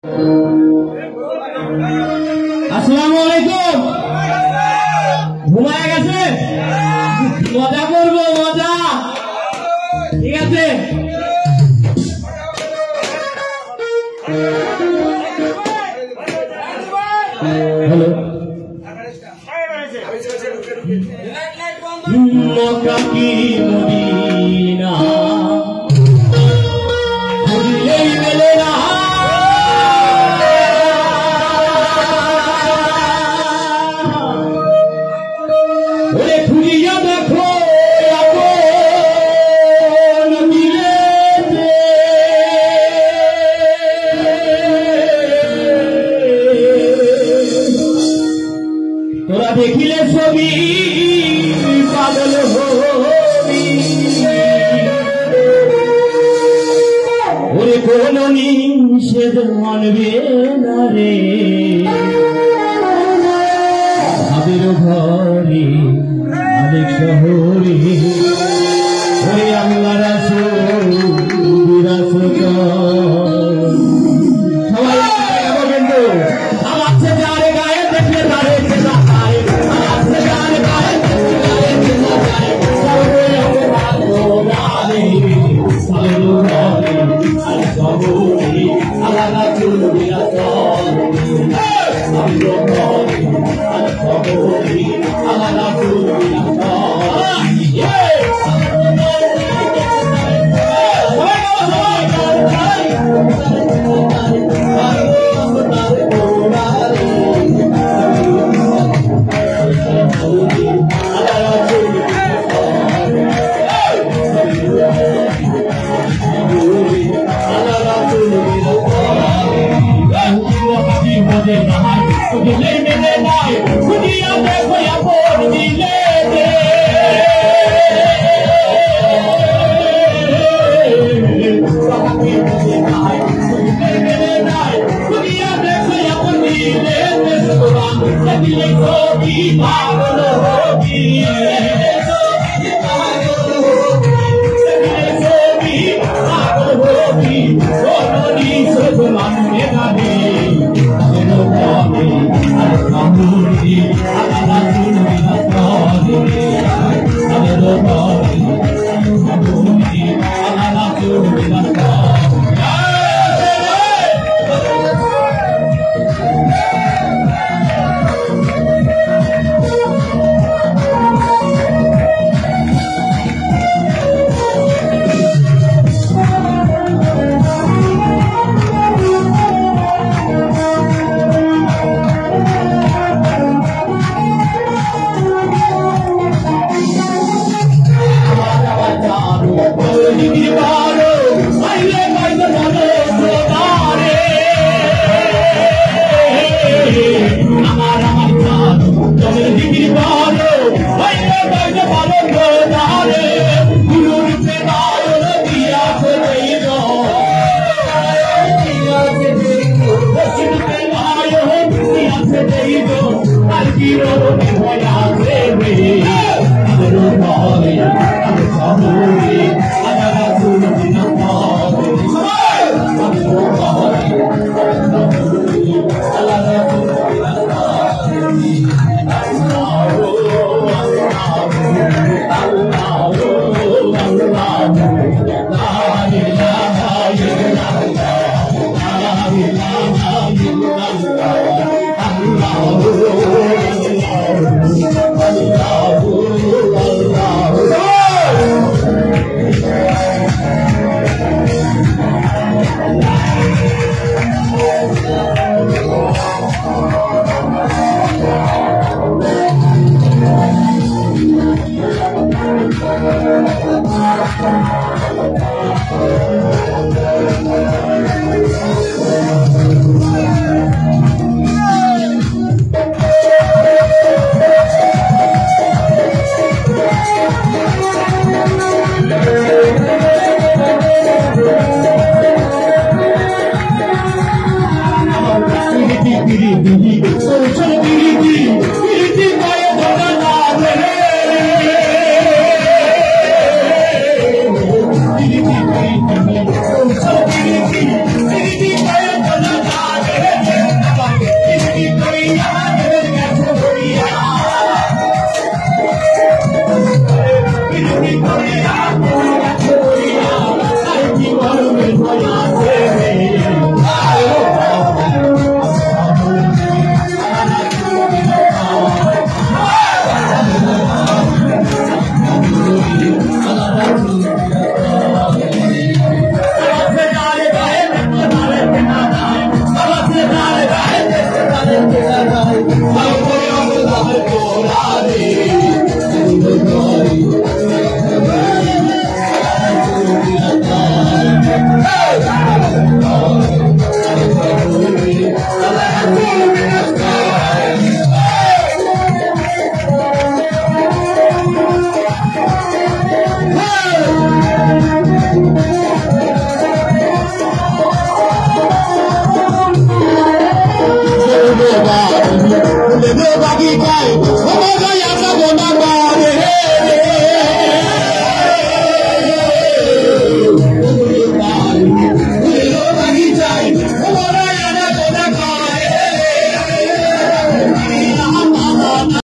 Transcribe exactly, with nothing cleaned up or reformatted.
আসসালামু আলাইকুম। ঘুমায় গেছে? মজা করবো, মজা। ঠিক আছে। হ্যালো, মক্কা কি মদিনা ঘুরলেই মেলে না, ওরে খুঁজিয়া দেখো আপন দিলেতে, তোরা দেখিলে ছবি পাগল হবি, ওরে কোন নিষেধ মানবে না রে, আমাদের ঘরে আরেক শহরে ওরে আল্লাহ রাসূল বিরাজ করে। সবাই কিন্তু আমার সে যার গায়ে দেখলে তারে চেনা যায়, আমার সে যার গায়ে দেখলে তারে চেনা যায়, সবে ওকে ভালো জানে সালু ঘরে আর শহরে আল্লাহ রাসূল বিরাজ করে। সালু ঘরে আর শহরে আল্লাহ রাসূল বিরাজ করে। তাই